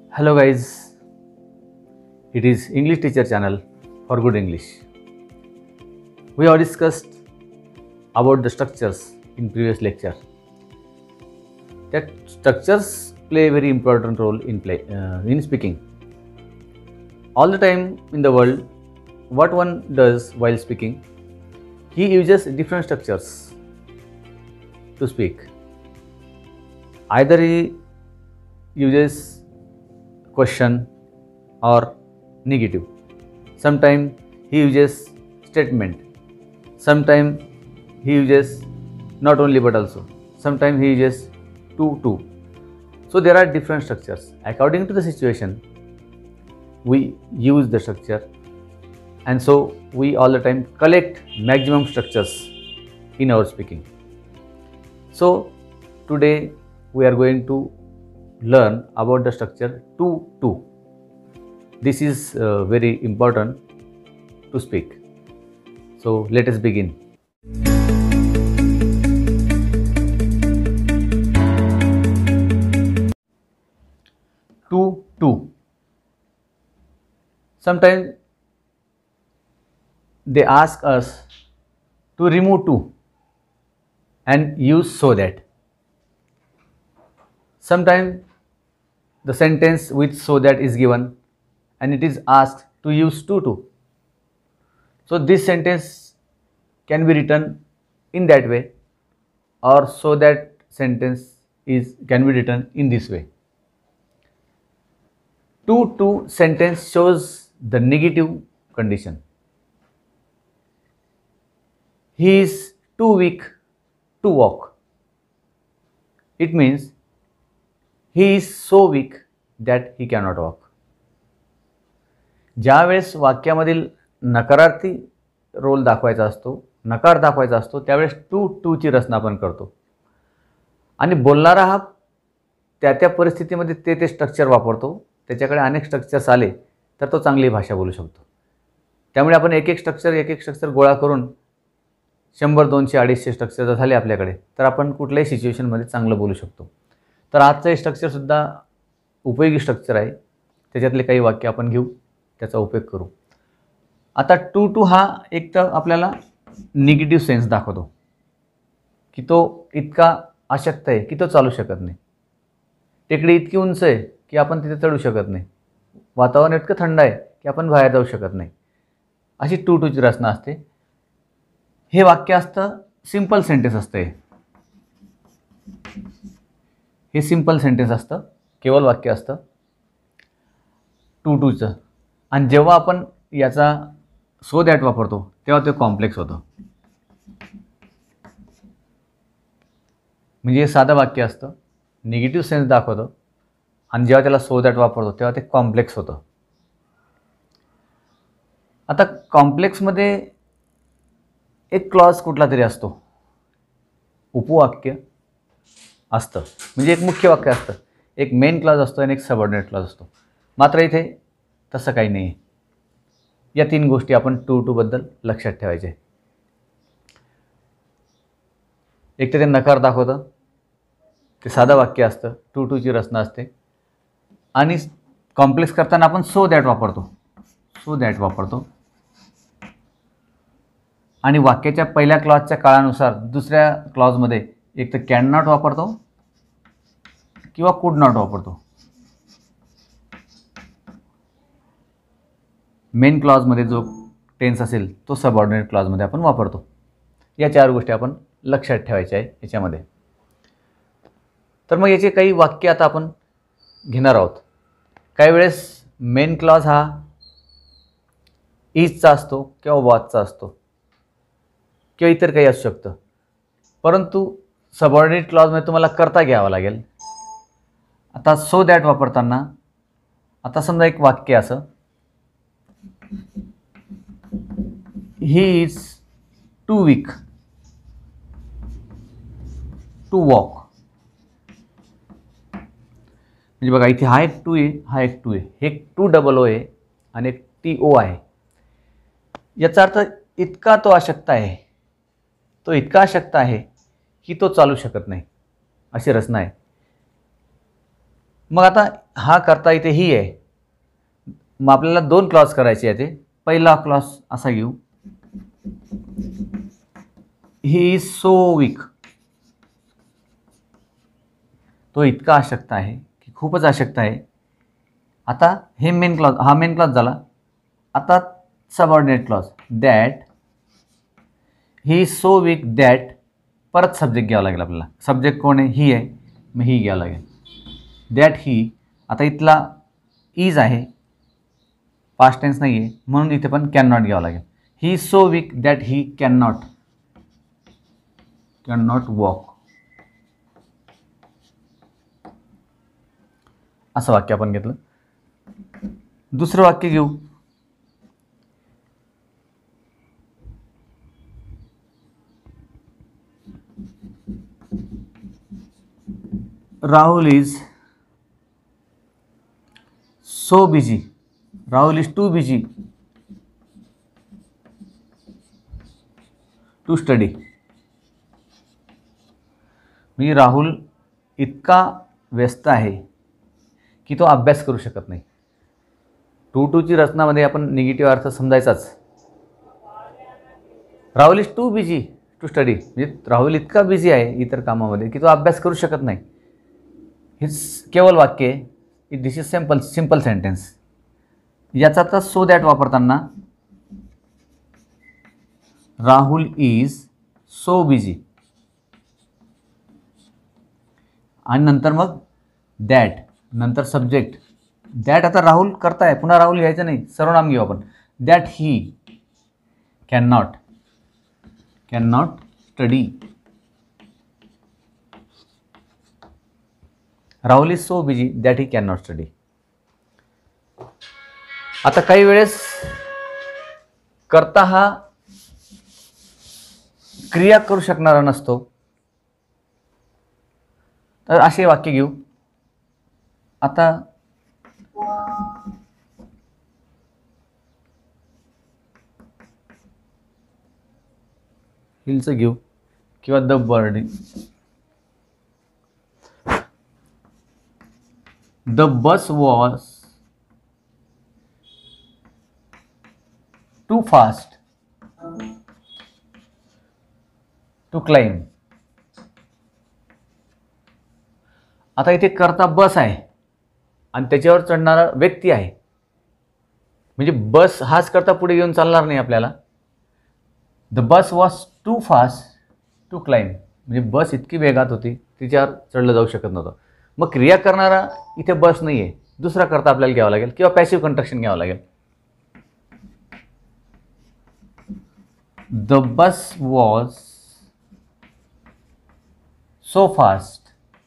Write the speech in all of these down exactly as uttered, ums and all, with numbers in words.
Hello guys, it is English Teacher Channel for Good English. We have discussed about the structures in previous lecture. That structures play a very important role in play uh, in speaking. All the time in the world, what one does while speaking, he uses different structures to speak. Either he uses question or negative. Sometimes he uses statement. Sometimes he uses not only but also. Sometimes he uses to to. So there are different structures. According to the situation, we use the structure, and so we all the time collect maximum structures in our speaking. So today we are going to learn about the structure to to. This is uh, very important to speak. So let us begin. To to. Sometimes they ask us to remove to and use so that. Sometimes the sentence with so that is given and it is asked to use to to. So this sentence can be written in that way, or so that sentence is can be written in this way. To to sentence shows the negative condition. He is too weak to walk. It means he is so weak that he cannot walk. ज्या वेळेस वाक्यामधील नकारार्थी role दाखवायचा असतो, नकार दाखवायचा असतो, त्यावेळेस to to ची रचना आपण करतो आणि बोलणारा हा त्या त्या परिस्थितीमध्ये ते ते स्ट्रक्चर वापरतो. त्याच्याकडे अनेक स्ट्रक्चर्स आले तर तो चांगली भाषा बोलू शकतो. त्यामुळे आपण एक एक स्ट्रक्चर एक एक स्ट्रक्चर गोळा करून शंभर दोनशे अडीचशे स्ट्रक्चर जर झाले आपल्याकडे तर आपण कुठल्याही सिच्युएशनमध्ये चांगलं बोलू शकतो. तर आजचं हे स्ट्रक्चरसुद्धा उपयोगी स्ट्रक्चर आहे. त्याच्यातले काही वाक्य आपण घेऊ, त्याचा उपयोग करू. आता टू टू हा एक तर आपल्याला निगेटिव्ह सेन्स दाखवतो की तो इतका अशक्त आहे की तो चालू शकत नाही. टेकडी इतकी उंच आहे की आपण तिथे चढू शकत नाही. वातावरण इतकं थंड आहे की आपण बाहेर जाऊ शकत नाही. अशी टू टूची रचना असते. हे वाक्य असतं सिंपल सेंटेन्स असतं. हे सिंपल सेंटेन्स असतं, केवळ वाक्य असतं टू टूचं. आणि जेव्हा आपण याचा सो दॅट वापरतो तेव्हा ते कॉम्प्लेक्स होतं. म्हणजे हे साधं वाक्य असतं, निगेटिव्ह सेन्स दाखवतं, आणि जेव्हा त्याला सो दॅट वापरतो तेव्हा ते कॉम्प्लेक्स होतं. आता कॉम्प्लेक्समध्ये एक क्लॉज कुठला तरी असतो, उपवाक्य असतं, म्हणजे एक मुख्य वाक्य असतं, एक मेन क्लॉज असतो आणि एक सबऑर्डिनेट क्लॉज असतो. मात्र इथे तसं काही नाही आहे. या तीन गोष्टी आपण टू टू बद्दल लक्षात ठेवायचे. एक तर ते नकार दाखवतं, ते साधं वाक्य असतं, टू टूची रचना असते, आणि कॉम्प्लेक्स करताना आपण सो दॅट वापरतो सो दॅट वापरतो आणि वाक्याच्या पहिल्या क्लॉजच्या काळानुसार दुसऱ्या क्लॉजमध्ये एक तर कॅन नॉट वापरतो किंवा कुड नॉट वापरतो. मेन क्लॉजमध्ये जो टेन्स असेल तो सबऑर्डिनेट क्लॉजमध्ये आपण वापरतो. या चार गोष्टी आपण लक्षात ठेवायच्या आहे याच्यामध्ये. तर मग याचे काही वाक्य आता आपण घेणार आहोत. काही वेळेस मेन क्लॉज हा इजचा असतो किंवा वॉजचा असतो किंवा इतर काही असू शकतं, परंतु सबऑर्डिनेट क्लॉजमध्ये तुम्हाला करता घ्यावा लागेल. आता सो दॅट वापरताना आता समजा एक वाक्य असं, he is too weak to walk. म्हणजे बघा इथे हा एक टू आहे, हा एक टू आहे, हे एक टू डबल ओ आहे आणि एक टी ओ आहे. याचा अर्थ इतका तो अशक्त आहे, तो इतका अशक्त आहे की तो चालू शकत नाही, अशी रचना आहे. मग आता हा करता इथे ही आहे, मग आपल्याला दोन क्लॉज करायचे आहे. ते पहिला क्लॉज असा घेऊ, ही इज सो वीक. तो इतका अशक्त आहे की खूपच अशक्त आहे. आता हे मेन क्लॉज, हा मेन क्लॉज झाला. आता subordinate clause, that he is so weak that, परत सब्जेक्ट घ्यावा लागेल आपल्याला. सब्जेक्ट कोण आहे? ही आहे, मग ही घ्यावं लागेल. दॅट ही, आता इथला इज आहे, पास्ट टेन्स नाही आहे, म्हणून इथे पण कॅन नॉट घ्यावं लागेल. He is so weak that he can not can not walk. असं वाक्य आपण घेतलं. दुसरं वाक्य घेऊ, Rahul is so busy, Rahul is too busy to study. म्हणजे राहुल इतका व्यस्त आहे की तो अभ्यास करू शकत नाही. टू टूची रचनामध्ये आपण निगेटिव्ह अर्थ समजायचाच. Rahul is too busy to study, म्हणजे राहुल इतका बिझी आहे इतर कामामध्ये की तो अभ्यास करू शकत नाही. हे केवळ वाक्य आहे. This is simple simple sentence. याचा तर सो दॅट वापरताना राहुल इज सो बिझी आणि नंतर मग दॅट, नंतर सब्जेक्ट. दॅट आता राहुल करताय, पुन्हा राहुल घ्यायचं नाही, सर्वनाम घेऊ आपण. That he can not can not study. Rahul is so busy that he can not study. आता काही वेळेस कर्ता हा क्रिया करू शकणारा नसतो, तर असे वाक्य घेऊ. आता हिलचं घेऊ किंवा the bird. The bus was too fast to climb. आता इथे करता बस आहे आणि त्याच्यावर चढणारा व्यक्ती आहे, म्हणजे बस हाच करता पुढे घेऊन चालणार नाही आपल्याला. The bus was too fast to climb, म्हणजे बस इतकी वेगात होती तिच्यावर चढलं जाऊ शकत नव्हतं. मग क्रिया करणारा इथे बस नाही आहे, दुसरा करता आपल्याला घ्यावा लागेल किंवा पॅसिव्ह कंट्रक्शन घ्यावं लागेल. The bus was so fast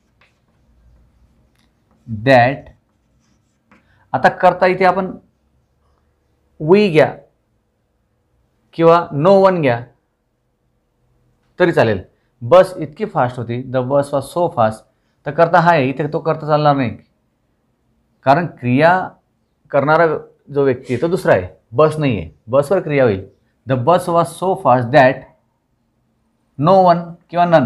that. आता करता इथे आपण वी घ्या किंवा नो वन घ्या तरी चालेल. बस इतकी फास्ट होती, the bus was so fast, तर करता हा आहे, इथे तो करता चालणार नाही, कारण क्रिया करणारा जो व्यक्ती आहे तो दुसरा आहे, बस नाही आहे. बसवर क्रिया होईल. The bus was so fast that no one किंवा नन.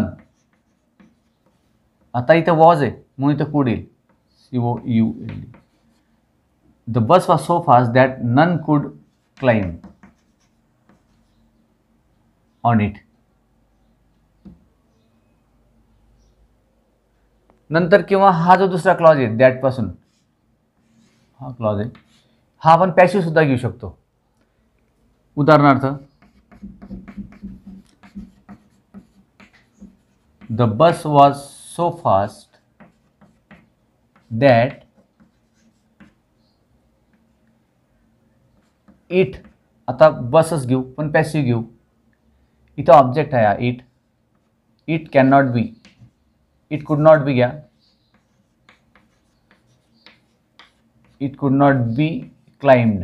आता इथे वॉज आहे म्हणून इथे कुड येईल, C O U L D. The bus was so fast that none could climb on it. नंतर किंवा हा जो दुसरा क्लॉज आहे दॅट पासून, हा क्लॉज आहे, हा आपण पॅसिव्ह सुद्धा घेऊ शकतो. उदाहरणार्थ, the bus was so fast that it. आता बसच घेऊ पण पॅसिव्ह घेऊ. इथं ऑब्जेक्ट आहे हा it. It can not be, it could not be घ्या. It could not be climbed.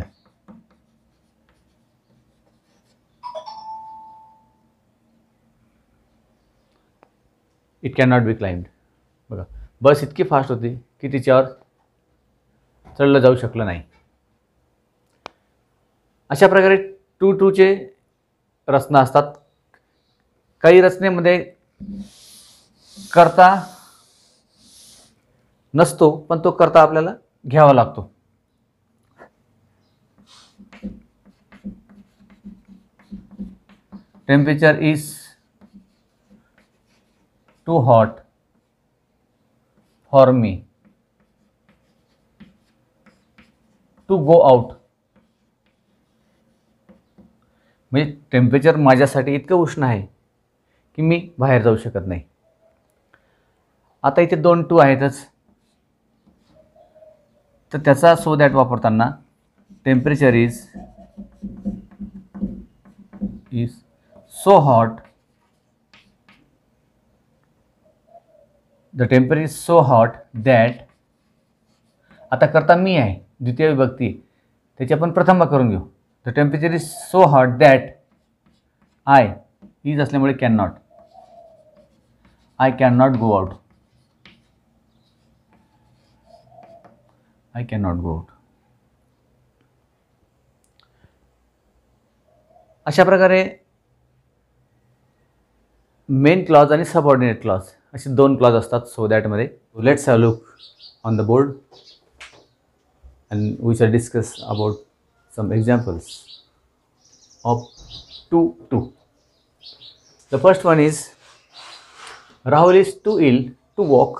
It can not be climbed. बघा, बस इतकी फास्ट होती की तिच्यावर चढलं जाऊ शकलं नाही. अशा प्रकारे टू टूचे रचना असतात. काही रचनेमध्ये कर्ता नसतो पण तो कर्ता आपल्याला घ्यावा लागतो. Temperature is too hot for me to go out. म्हणजे टेम्परेचर माझ्यासाठी इतकं उष्ण आहे की मी बाहेर जाऊ शकत नाही. आता इथे दोन टू आहेतच, तर त्याचा सो दॅट वापरताना temperature is is so hot, the temperature is so hot that. आता करता मी आहे, द्वितीय विभक्ती, त्याची आपण प्रथमा करून घेऊ. The temperature is so hot that I, is असल्यामुळे can not, I can not go out, I can not go out. अशा प्रकारे मेन क्लॉज आणि सबऑर्डिनेट क्लॉज असे दोन क्लॉज असतात सो दॅटमध्ये. Let's have look on the board and we shall discuss about some examples of two two. The first one is Rahul is too ill to walk.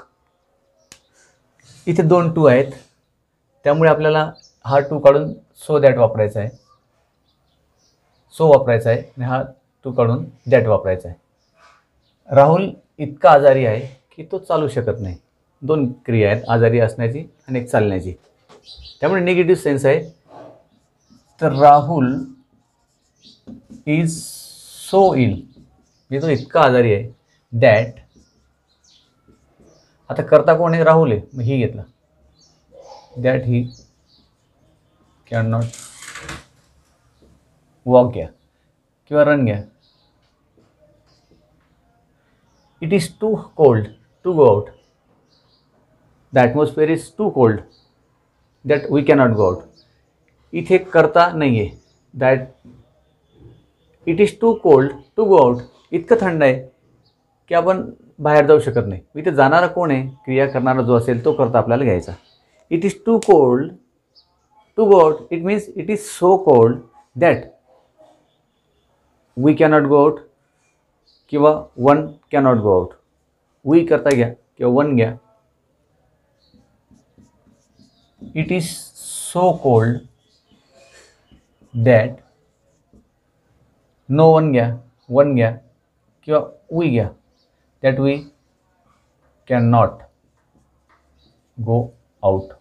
इथे दोन to आहेत, त्यामुळे आपल्याला हा टू काढून सो दॅट वापरायचा आहे, सो वापरायचा आहे, आणि हा टू काढून दॅट वापरायचा आहे. राहुल इतका आजारी आहे की तो चालू शकत नाही. दोन क्रिया आहेत, आजारी असण्याची आणि एक चालण्याची, त्यामुळे निगेटिव्ह सेन्स आहे. तर राहुल इज सो इल, म्हणजे तो इतका आजारी आहे दॅट. आता करता कोण आहे? राहुल आहे, मग ही घेतला, that he can not walk घ्या किंवा रन घ्या. It is too cold to go out, the atmosphere is too cold that we cannot go out. इथे करता नाही आहे, that it is too cold to go out, इतकं थंड आहे की आपण बाहेर जाऊ शकत नाही. इथे जाणारा कोण आहे? क्रिया करणारा जो असेल तो करता आपल्याला घ्यायचा. It is too cold to go out, it means it is so cold that we cannot go out किंवा one cannot go out. We करता घ्या किंवा वन घ्या. It is so cold that no one घ्या, one घ्या किंवा we घ्या, that we cannot go out.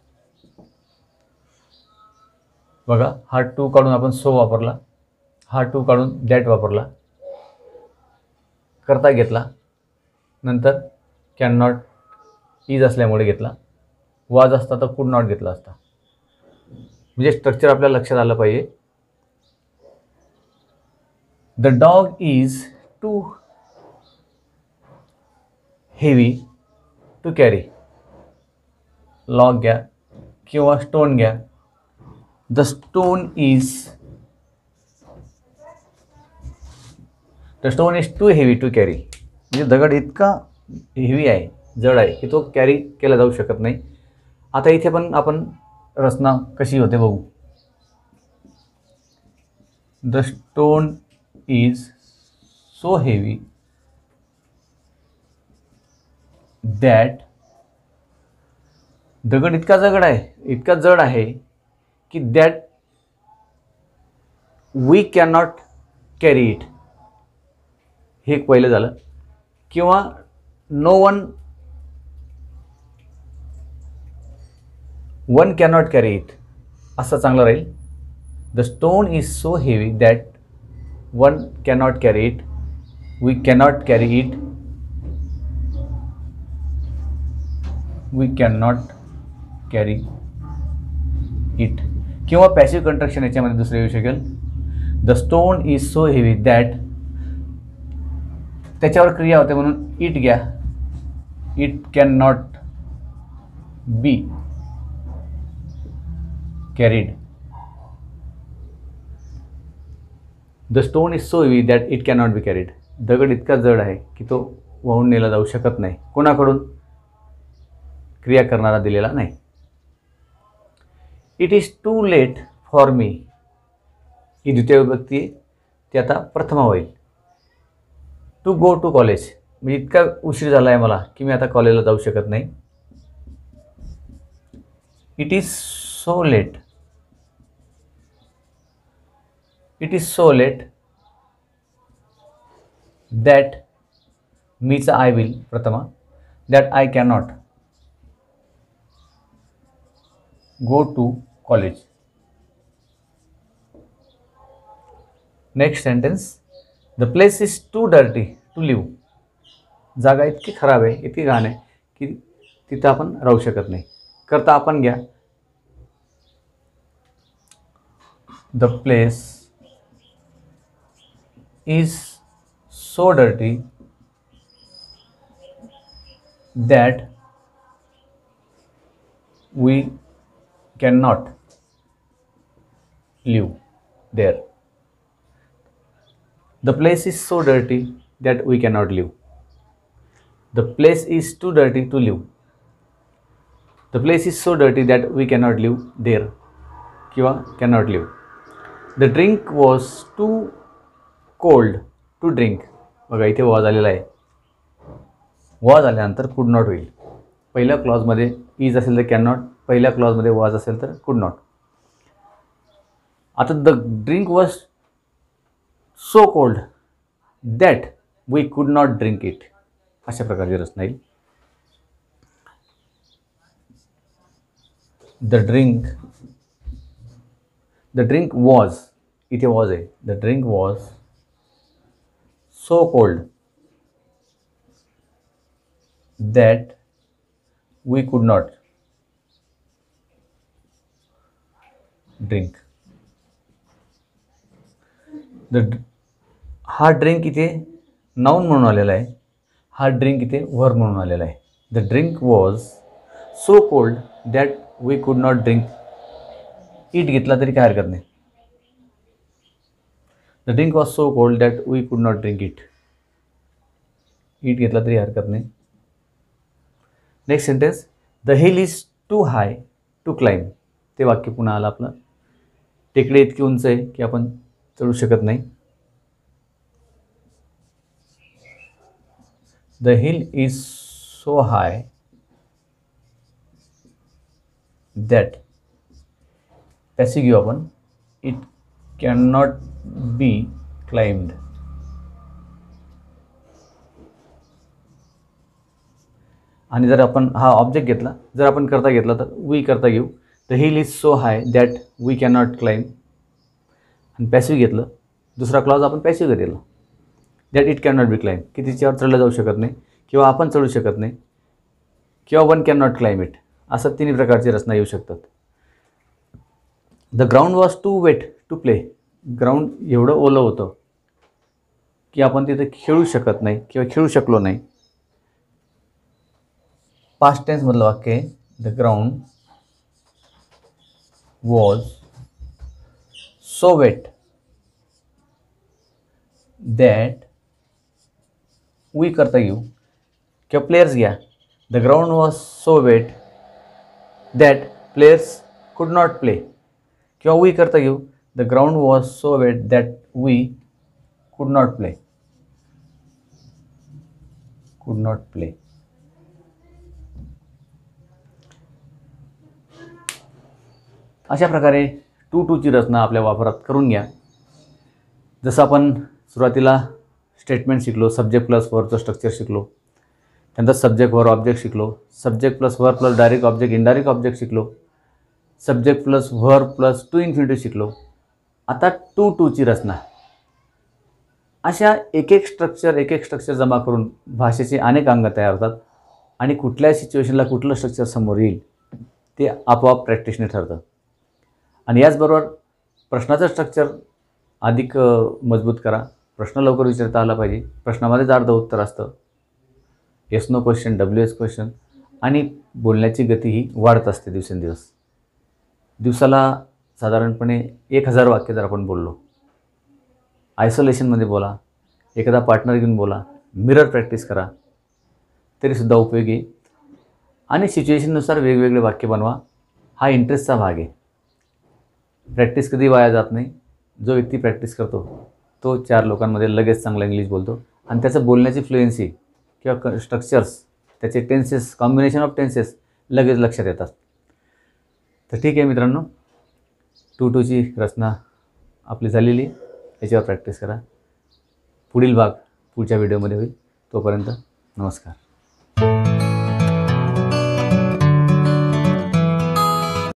बघा, हा टू काढून आपण सो वापरला, हा टू काढून दॅट वापरला, करता घेतला, नंतर कॅन नॉट इज असल्यामुळे घेतला, वाज असता तर कुड नॉट घेतला असता. म्हणजे स्ट्रक्चर आपल्याला लक्षात आलं पाहिजे. The dog is too heavy to carry, log घ्या किंवा स्टोन घ्या. The stone is the stone is too heavy to carry, म्हणजे दगड इतका हेवी आहे, जड आहे की तो कॅरी केला जाऊ शकत नाही. आता इथे पण आपण रचना कशी होते बघू. The stone is so heavy that, दगड इतका जगड आहे, इतका जड आहे की that we cannot carry it, हे एक पहिलं झालं. किंवा no one one cannot carry it, असं चांगलं राहील. The stone is so heavy that one cannot carry it, we cannot carry it, we cannot carry it. किंवा पॅसिव्ह कंट्रक्शन याच्यामध्ये दुसरं येऊ शकेल. The stone is so heavy that, त्याच्यावर क्रिया होते म्हणून इट घ्या, it can not be carried. The stone is so heavy that it cannot be carried. दगड इतका जड आहे की तो वाहून नेला जाऊ शकत नाही. कोणाकडून? क्रिया करणारा दिलेला नाही. It is too late for me ही द्वितीय विभक्ती आहे, ती आता प्रथमा होईल. टू गो टू कॉलेज म्हणजे इतका उशीर झाला आहे मला की मी आता कॉलेजला जाऊ शकत नाही. It is so late it is so late that मीचा आय विल प्रथमा that I cannot go to college. Next sentence, the place is too dirty to live. जागा इतकी खराब आहे, इतकी घाण आहे की तिथं आपण राहू शकत नाही. करता आपण घ्या, the place is so dirty that we cannot live there. The place is so dirty that we cannot live. The place is too dirty to live. The place is so dirty that we cannot live there किंवा cannot live. The drink was too cold to drink. बघा इथे was आलेला आहे. Was आल्यानंतर कुड not होईल. पहिल्या क्लॉजमध्ये is असेल तर कॅन नॉट, पहिल्या क्लॉजमध्ये वॉज असेल तर कुड नॉट. आता the drink was so cold that we could not drink it, अशा प्रकारची रचना येईल. The drink the drink was, इथे वॉज आहे, the drink was so cold that we could not drink. The हा ड्रिंक इथे noun म्हणून आलेला आहे, हा ड्रिंक इथे वर्ब म्हणून आलेला आहे. The drink was so cold that we could not drink it घेतला तरी काय हरकत नाही. The drink was so cold that we could not drink it, it घेतला तरी हरकत नाही. Next sentence, the hill is too high to climb. ते वाक्य पुन्हा आलं आपलं. टेकडे इतकी उंच आहे की आपण चढू शकत नाही. The hill is so high that, passive घेऊ आपण, it can not be climbed. आणि जर आपण हा ऑब्जेक्ट घेतला, जर आपण करता घेतला तर वी करता घेऊ. The hill is so high that we can not climb. आणि पॅसिव्ह घेतलं, दुसरा क्लॉज आपण पॅसिव्ह घेतला, that it can not be climb, की तिच्यावर चढलं जाऊ शकत नाही किंवा आपण चढू शकत नाही किंवा one can not climb it, असं तिन्ही प्रकारची रचना येऊ शकतात. The ground was too wet to play. Ground एवढं ओलं होतं की आपण तिथे खेळू शकत नाही किंवा खेळू शकलो नाही. पास्ट टेन्समधलं वाक्य आहे, the ground was so wet that we करता येऊ किंवा प्लेयर्स घ्या. The ground was so wet that players could not play किंवा वी करता येऊ. The ground was so wet that we could not play could not play. अशा प्रकारे to टूची रचना आपल्या वापरात करून घ्या. जसं आपण सुरुवातीला स्टेटमेंट शिकलो, सब्जेक्ट प्लस वर्बचं स्ट्रक्चर शिकलो, त्यानंतर सब्जेक्ट वर्ब ऑब्जेक्ट शिकलो, subject plus verb plus direct object indirect object शिकलो, subject plus verb plus to infinitive शिकलो. आता टू टूची रचना. अशा एक एक स्ट्रक्चर एक एक स्ट्रक्चर जमा करून भाषेचे अनेक अंग तयार होतात आणि कुठल्या सिच्युएशनला कुठलं स्ट्रक्चर समोर येईल ते आपोआप प्रॅक्टिसने ठरतं. आणि याचबरोबर प्रश्नाचं स्ट्रक्चर अधिक मजबूत करा. प्रश्न लवकर विचारता आला पाहिजे. प्रश्नामध्येच अर्ध उत्तर असतं. Yes no question, W S question, आणि बोलण्याची गती ही वाढत असते दिवसेंदिवस. दिवसाला साधारणपणे एक हजार वाक्य जर आपण बोललो, आयसोलेशनमध्ये बोला, एखादा पार्टनर घेऊन बोला, मिरर प्रॅक्टिस करा, तरीसुद्धा उपयोगी. आणि सिच्युएशननुसार वेगवेगळे वाक्य बनवा. हा इंटरेस्टचा भाग आहे. प्रॅक्टिस कधी वाया जात नाही. जो व्यक्ती प्रॅक्टिस करतो तो चार लोकांमध्ये लगेच चांगला इंग्लिश बोलतो आणि त्याचं बोलण्याची फ्लुएन्सी किंवा क स्ट्रक्चर्स, त्याचे टेन्सेस, कॉम्बिनेशन ऑफ टेन्सेस लगेच लक्षात येतात. तर ठीक आहे मित्रांनो, टू टूची रचना आपली झालेली, याच्यावर प्रॅक्टिस करा. पुढील भाग पुढच्या व्हिडिओमध्ये होईल. तोपर्यंत नमस्कार.